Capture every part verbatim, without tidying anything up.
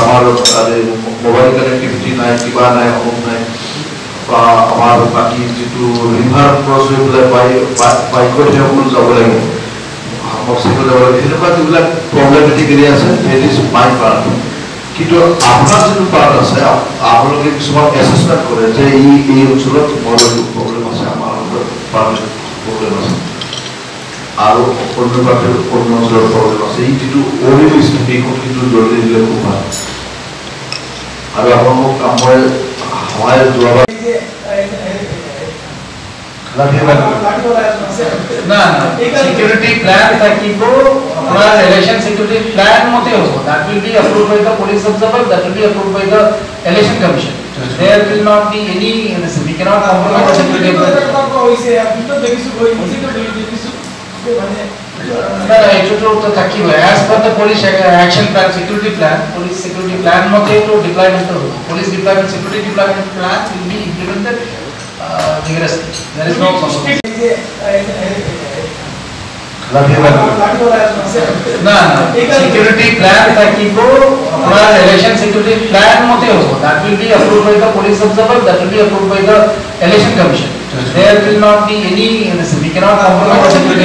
আমার mobile connectivity নাই, কিবা নাই, অমুক নাই, বা আমাৰ বাকী যিটো ৰিভাৰ ক্ৰছ হৈ পেলাই বাইকত সেইসকল যাব লাগে, মটৰচাইকেল যাব লাগে, সেনেকুৱা যিবিলাক প্ৰব্লেমেটিক এৰিয়া আছে, ডেট ইজ মাই পাৰ্ট। কিন্তু আপোনাৰ যিটো পাৰ্ট আছে, আপোনালোকে কিছুমান এছেছমেণ্ট কৰে যে ই এই অঞ্চলত মোৰ এইটো প্ৰব্লেম আছে, আমাৰ পাৰ্ট প্ৰব্লেম আছে, আৰু অন্য পাৰ্টিৰ অন্য অঞ্চলৰ প্ৰব্লেম আছে। এই যিটো অৰিজিন সেইখন কিন্তু জলদি দিলে খুব ভাল। আৰু আপোনালোক মই সহায় যোৱাবাৰ না সিকিউরিটি প্ল্যান থাকিব আপনার ইলেকশন সিকিউরিটি প্ল্যান মতে হবে, that will be approved by the police observer, that will be approved by the election commission. There will not be any, we cannot compromise the security. না এটা তো থাকিব as per the police action plan, security plan, police security plan মতে তো deployment হবে, police deployment, security deployment plan will be implemented uh, vigorously. There is no compromise. না security plan থাকিব আপনার ইলেকশন সিকিউরিটি প্ল্যান মতে হবে, that will be approved by the police observer, that will be approved by the election commission. There will not be any, we cannot compromise the security.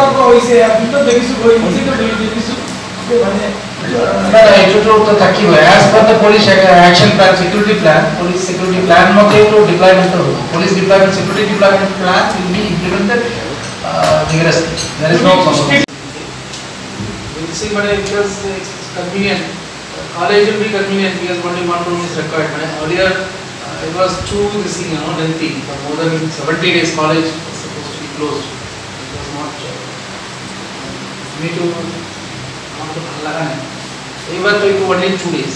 না এটা তো থাকিব as per the police action plan, security plan, police security plan মতে তো deployment হবে, police deployment, security deployment plan will be implemented uh, vigorously. There is no compromise. We'll see, but because it's convenient, college will be convenient because only one room is required. Earlier uh, it was too this thing, you know, lengthy. For more than seventy days, college was supposed to be closed. It was not. Uh, me too. Not to lagane. Even to it only two days.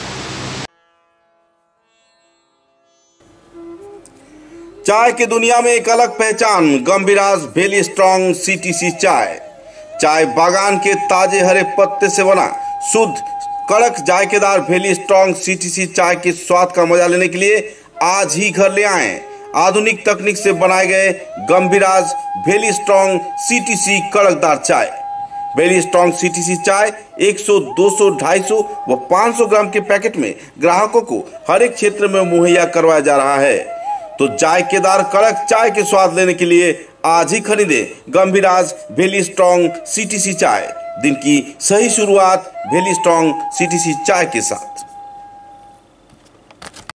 चाय की दुनिया में एक अलग पहचान, गंभीराज वेली strong CTC चाय। चाय बागान के ताजे हरे पत्ते से बना शुद्ध कड़क जायकेदार वेली स्ट्रॉन्ग सीटीसी चाय के स्वाद का मजा लेने के लिए आज ही घर ले आएं। आधुनिक तकनीक से बनाए गए गंभीराज वेली स्ट्रॉन्ग सीटीसी कड़कदार चाय। वेली स्ट्रॉन्ग सीटीसी चाय सौ, दो सौ, ढाई सौ व पाँच सौ ग्राम के पैकेट में ग्राहकों को हर एक क्षेत्र में मुहैया करवाया जा रहा है। तो जायकेदार कड़क चाय के स्वाद लेने के लिए आज ही खरीदें गंभीराज वेली स्ट्रॉन्ग सीटीसी चाय। दिन की सही शुरुआत वेली स्ट्रॉन्ग सीटीसी चाय के साथ।